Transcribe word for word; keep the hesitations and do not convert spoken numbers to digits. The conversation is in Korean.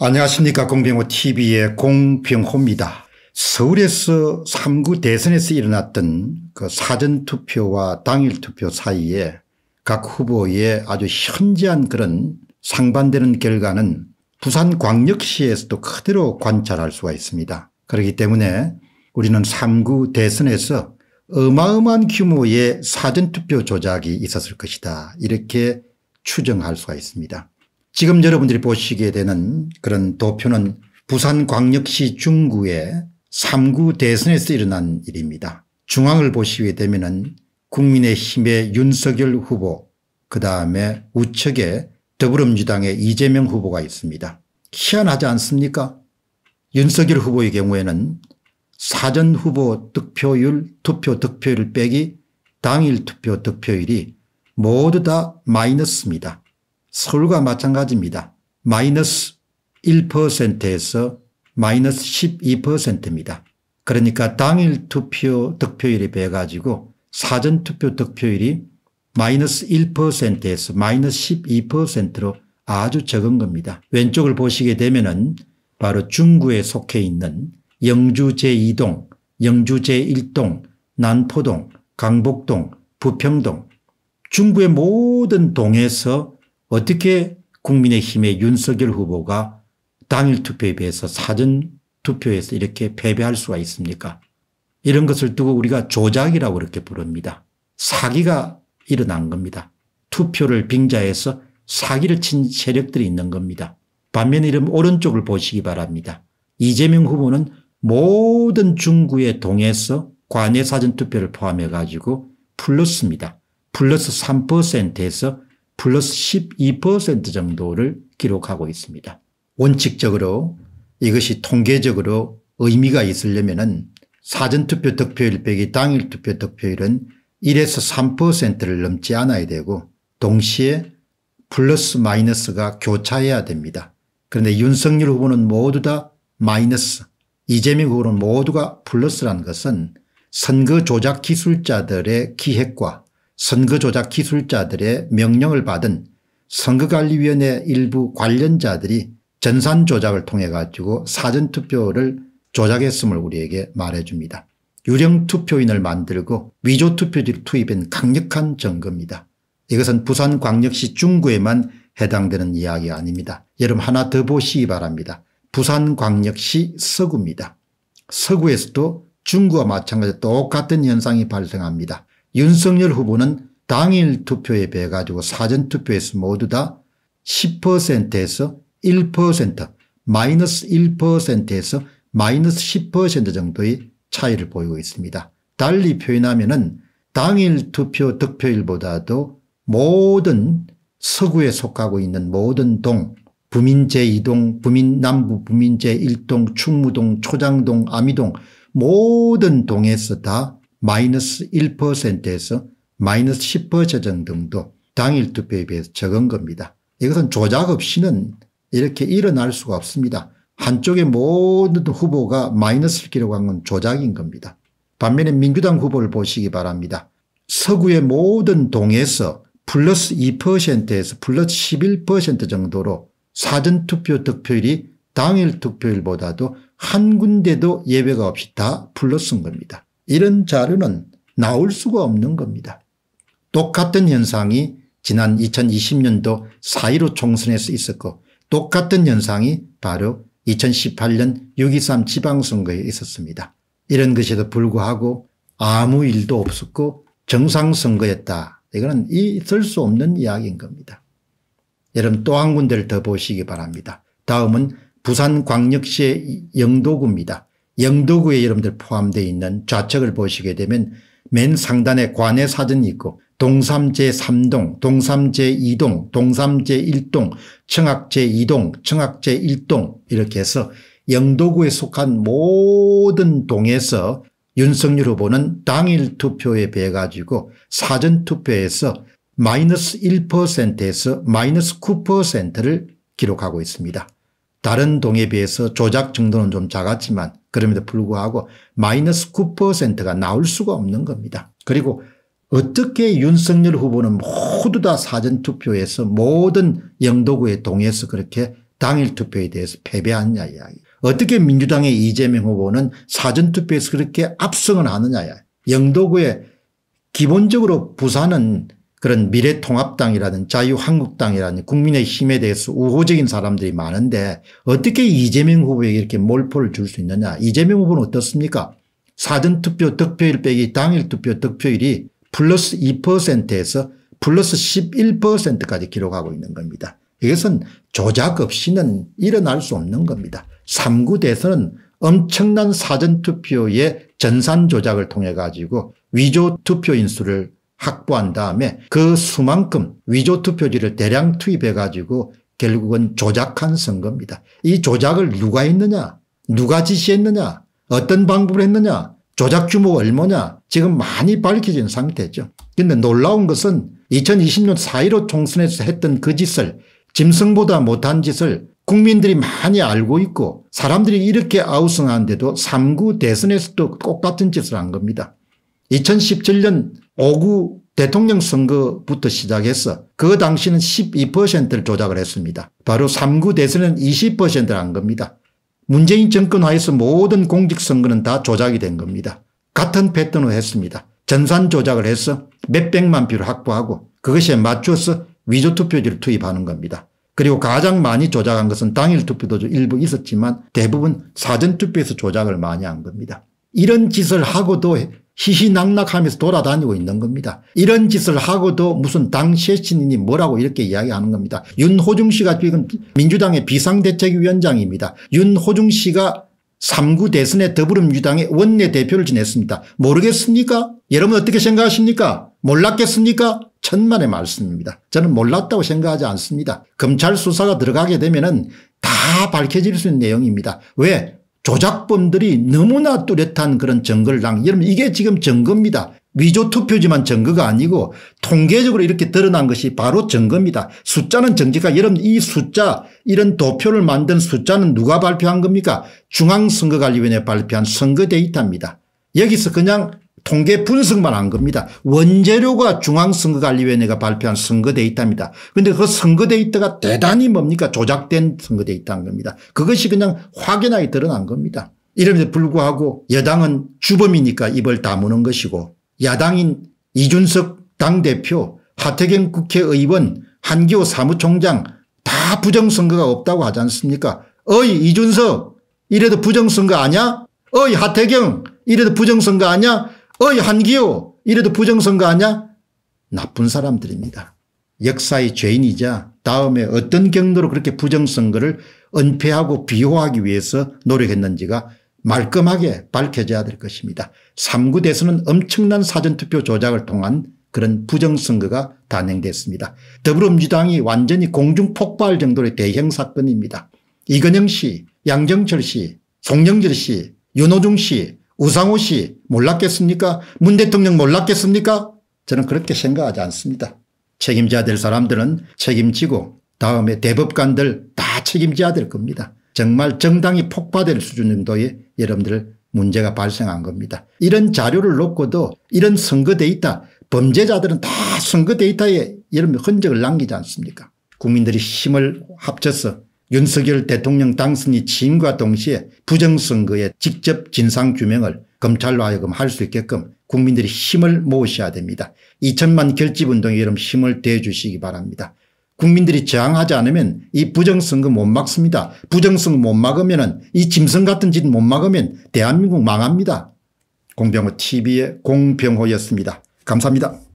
안녕하십니까. 공병호티비의 공병호입니다. 서울에서 삼 구 대선에서 일어났던 그 사전투표와 당일투표 사이에 각 후보의 아주 현저한 그런 상반되는 결과는 부산광역시에서도 그대로 관찰할 수가 있습니다. 그렇기 때문에 우리는 삼 구 대선에서 어마어마한 규모의 사전투표 조작이 있었을 것이다, 이렇게 추정할 수가 있습니다. 지금 여러분들이 보시게 되는 그런 도표는 부산광역시 중구의 삼 구 대선에서 일어난 일입니다. 중앙을 보시게 되면은 국민의힘의 윤석열 후보, 그 다음에 우측에 더불어민주당의 이재명 후보가 있습니다. 희한하지 않습니까? 윤석열 후보의 경우에는 사전 후보 득표율, 투표 득표율 빼기 당일 투표 득표율이 모두 다 마이너스입니다. 서울과 마찬가지입니다. 마이너스 일 퍼센트에서 마이너스 십이 퍼센트입니다. 그러니까 당일 투표 득표율에 비해 가지고 사전 투표 득표율이 마이너스 일 퍼센트에서 마이너스 십이 퍼센트로 아주 적은 겁니다. 왼쪽을 보시게 되면은 바로 중구에 속해 있는 영주 제이 동, 영주 제일 동, 난포동, 강북동, 부평동, 중구의 모든 동에서 어떻게 국민의힘의 윤석열 후보가 당일 투표에 비해서 사전 투표에서 이렇게 패배할 수가 있습니까? 이런 것을 두고 우리가 조작이라고 이렇게 부릅니다. 사기가 일어난 겁니다. 투표를 빙자해서 사기를 친 세력들이 있는 겁니다. 반면에 이런 오른쪽을 보시기 바랍니다. 이재명 후보는 모든 중구의 동에서 관내 사전 투표를 포함해 가지고 플러스입니다. 플러스 삼 퍼센트에서 플러스 십이 퍼센트 정도를 기록하고 있습니다. 원칙적으로 이것이 통계적으로 의미가 있으려면은 사전투표 득표율 빼기 당일투표 득표율은 일에서 삼 퍼센트를 넘지 않아야 되고 동시에 플러스 마이너스가 교차해야 됩니다. 그런데 윤석열 후보는 모두 다 마이너스, 이재명 후보는 모두가 플러스라는 것은 선거 조작 기술자들의 기획과 선거 조작 기술자들의 명령을 받은 선거관리위원회 일부 관련자들이 전산 조작을 통해 가지고 사전투표를 조작했음을 우리에게 말해줍니다. 유령 투표인을 만들고 위조 투표지를 투입한 강력한 증거입니다. 이것은 부산광역시 중구에만 해당되는 이야기가 아닙니다. 여러분 하나 더 보시기 바랍니다. 부산광역시 서구입니다. 서구에서도 중구와 마찬가지로 똑같은 현상이 발생합니다. 윤석열 후보는 당일 투표에 비해 가지고 사전투표에서 모두 다 십 퍼센트에서 일 퍼센트, 마이너스 일 퍼센트에서 마이너스 십 퍼센트 정도의 차이를 보이고 있습니다. 달리 표현하면은 당일 투표 득표율보다도 모든 서구에 속하고 있는 모든 동, 부민 제이 동, 부민 남부 부민 제일 동, 충무동, 초장동, 아미동 모든 동에서 다 마이너스 일 퍼센트에서 마이너스 십 퍼센트 정도 당일 투표에 비해서 적은 겁니다. 이것은 조작 없이는 이렇게 일어날 수가 없습니다. 한쪽의 모든 후보가 마이너스를 기록한 건 조작인 겁니다. 반면에 민주당 후보를 보시기 바랍니다. 서구의 모든 동에서 플러스 이 퍼센트에서 플러스 십일 퍼센트 정도로 사전투표 득표율이 당일 투표율보다도 한 군데도 예외가 없이 다 플러스인 겁니다. 이런 자료는 나올 수가 없는 겁니다. 똑같은 현상이 지난 이천이십 년도 사 일오 총선에서 있었고 똑같은 현상이 바로 이천십팔 년 육 이삼 지방선거에 있었습니다. 이런 것에도 불구하고 아무 일도 없었고 정상선거였다. 이거는 있을 수 없는 이야기인 겁니다. 여러분 또 한 군데를 더 보시기 바랍니다. 다음은 부산광역시의 영도구입니다. 영도구에 여러분들 포함되어 있는 좌측을 보시게 되면 맨 상단에 관내 사전이 있고 동삼 제삼 동, 동삼 제이 동, 동삼 제일 동, 청악 제이 동, 청악 제일 동 이렇게 해서 영도구에 속한 모든 동에서 윤석열 후보는 당일 투표에 비해 가지고 사전 투표에서 마이너스 일 퍼센트에서 마이너스 구 퍼센트를 기록하고 있습니다. 다른 동에 비해서 조작 정도는 좀 작았지만 그럼에도 불구하고 마이너스 구 퍼센트가 나올 수가 없는 겁니다. 그리고 어떻게 윤석열 후보는 모두 다 사전투표에서 모든 영도구에 동해서 그렇게 당일 투표에 대해서 패배하느냐 이야기. 어떻게 민주당의 이재명 후보는 사전투표에서 그렇게 압승을 하느냐야. 영도구에 기본적으로 부산은 그런 미래통합당이라든 자유한국당이라든 국민의힘에 대해서 우호적인 사람들이 많은데 어떻게 이재명 후보에게 이렇게 몰표를 줄 수 있느냐. 이재명 후보는 어떻습니까? 사전투표 득표율 빼기 당일투표 득표율이 플러스 이 퍼센트에서 플러스 십일 퍼센트까지 기록하고 있는 겁니다. 이것은 조작 없이는 일어날 수 없는 겁니다. 삼 구 대선은 엄청난 사전투표의 전산 조작을 통해 가지고 위조 투표인 수를 확보한 다음에 그 수만큼 위조 투표지를 대량 투입해 가지고 결국은 조작한 선거입니다. 이 조작을 누가 했느냐, 누가 지시했느냐, 어떤 방법을 했느냐, 조작 규모가 얼마냐 지금 많이 밝혀진 상태죠. 그런데 놀라운 것은 이천이십 년 사 일오 총선에서 했던 그 짓을 짐승보다 못한 짓을 국민들이 많이 알고 있고 사람들이 이렇게 아우성하는데도 삼 구 대선에서도 똑같은 짓을 한 겁니다. 이천십칠 년 오 구 대통령 선거부터 시작해서 그 당시는 십이 퍼센트를 조작을 했습니다. 바로 삼 구 대선은 이십 퍼센트를 한 겁니다. 문재인 정권 하에서 모든 공직선거는 다 조작이 된 겁니다. 같은 패턴으로 했습니다. 전산 조작을 해서 몇백만 표를 확보하고 그것에 맞춰서 위조투표지를 투입하는 겁니다. 그리고 가장 많이 조작한 것은 당일 투표도 일부 있었지만 대부분 사전투표에서 조작을 많이 한 겁니다. 이런 짓을 하고도 희희낙낙하면서 돌아다니고 있는 겁니다. 이런 짓을 하고도 무슨 당 쇄신이니 뭐라고 이렇게 이야기하는 겁니다. 윤호중 씨가 지금 민주당의 비상대책위원장입니다. 윤호중 씨가 삼 구 대선에 더불어민주당의 원내대표를 지냈습니다. 모르겠습니까? 여러분 어떻게 생각하십니까? 몰랐겠습니까? 천만의 말씀입니다. 저는 몰랐다고 생각하지 않습니다. 검찰 수사가 들어가게 되면은 다 밝혀질 수 있는 내용입니다. 왜? 조작범들이 너무나 뚜렷한 그런 증거를 당. 여러분 이게 지금 증거입니다. 위조 투표지만 증거가 아니고 통계적으로 이렇게 드러난 것이 바로 증거입니다. 숫자는 정직하. 여러분 이 숫자 이런 도표를 만든 숫자는 누가 발표한 겁니까? 중앙선거관리위원회 발표한 선거 데이터입니다. 여기서 그냥 통계 분석만 한 겁니다. 원재료가 중앙선거관리위원회가 발표한 선거 데이터입니다. 그런데 그 선거 데이터가 대단히 뭡니까? 조작된 선거 데이터인 겁니다. 그것이 그냥 확연하게 드러난 겁니다. 이름에도 불구하고 여당은 주범이니까 입을 다무는 것이고 야당인 이준석 당대표, 하태경 국회의원, 한기호 사무총장 다 부정선거가 없다고 하지 않습니까? 어이 이준석 이래도 부정선거 아니야? 어이 하태경 이래도 부정선거 아니야? 어이 한기호 이래도 부정선거 아니야? 나쁜 사람들입니다. 역사의 죄인이자 다음에 어떤 경로로 그렇게 부정선거를 은폐하고 비호하기 위해서 노력했는지가 말끔하게 밝혀져야 될 것입니다. 삼 구 대선은 엄청난 사전투표 조작을 통한 그런 부정선거가 단행됐습니다. 더불어민주당이 완전히 공중폭발 정도의 대형 사건입니다. 이건영 씨, 양정철 씨, 송영길 씨, 윤호중 씨, 우상호 씨 몰랐겠습니까? 문 대통령 몰랐겠습니까? 저는 그렇게 생각하지 않습니다. 책임져야 될 사람들은 책임지고 다음에 대법관들 다 책임져야 될 겁니다. 정말 정당이 폭파될 수준 정도의 여러분들 문제가 발생한 겁니다. 이런 자료를 놓고도 이런 선거 데이터 범죄자들은 다 선거 데이터에 여러분 흔적을 남기지 않습니까? 국민들이 힘을 합쳐서 윤석열 대통령 당선이 취임과 동시에 부정선거의 직접 진상규명을 검찰로 하여금 할 수 있게끔 국민들이 힘을 모으셔야 됩니다. 이천만 결집운동에 여러분 힘을 대주시기 바랍니다. 국민들이 저항하지 않으면 이 부정선거 못 막습니다. 부정선거 못 막으면 이 짐승 같은 짓 못 막으면 대한민국 망합니다. 공병호 티비의 공병호였습니다. 감사합니다.